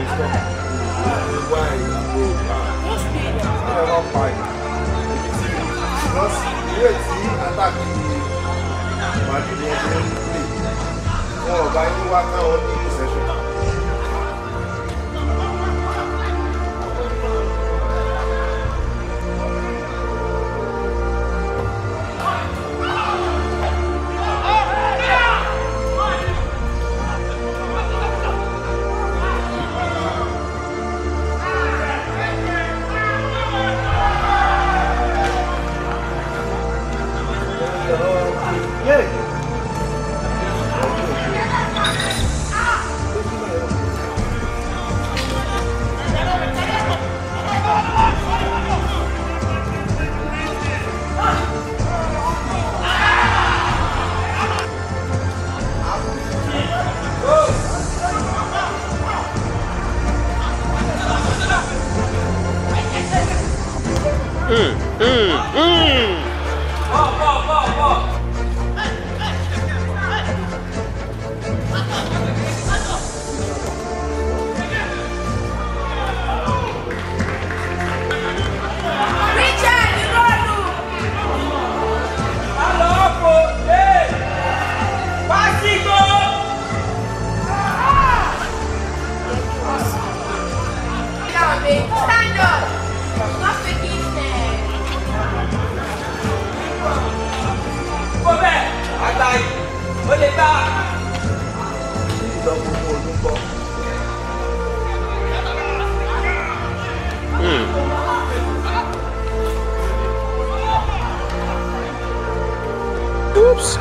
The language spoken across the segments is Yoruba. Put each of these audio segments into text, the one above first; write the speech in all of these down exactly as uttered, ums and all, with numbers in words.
Oops.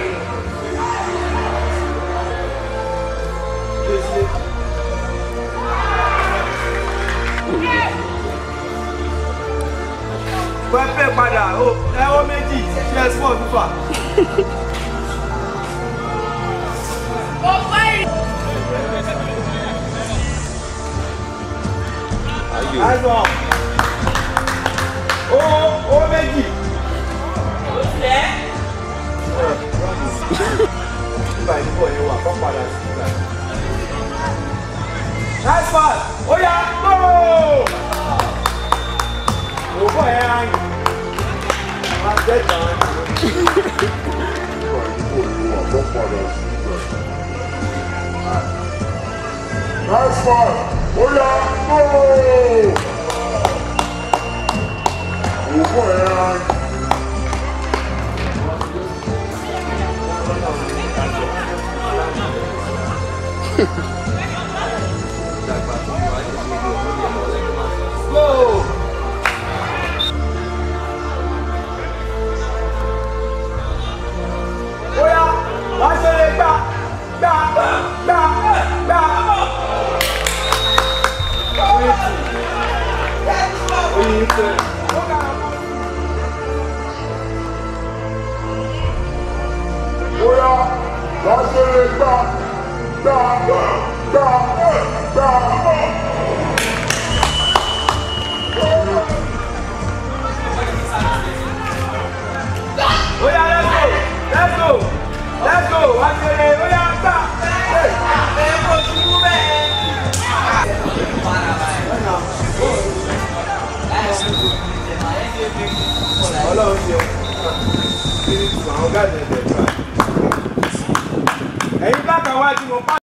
Pẹ́pẹ́ padà ó ẹwọ́ méjì ṣe é sport fífà. Ayọ̀. Ó ó méjì. Ó tẹ́. Nígbà ìdíbò yẹn wà kọ́ padà sí ìgbà. Nice pass! Ó yá go! Òwò ẹ̀ á yìn. Máa jẹ́ ìjà wọn. Nígbà ìdíbò yẹn wà kọ́ padà sí ìgbà. Nice pass! Ó yá go! Òwò ẹ̀ á yìn. Go! Oya, wá ṣe lè gbà, gbà, gbà, gbà. Oyin ṣe. Oya, wá ṣe lè gbà, gbà, gbà, gbà. Oya, let's go, let's go, let's go. Wá ṣe lè, oya, gbà. Ẹ kò ṣubú bẹ́ẹ̀. Ọlọ́run ṣe kí ni àwọn gáàsì ẹ̀jẹ̀ gbà. Ẹ̀yin bá kan wá tí mo pa.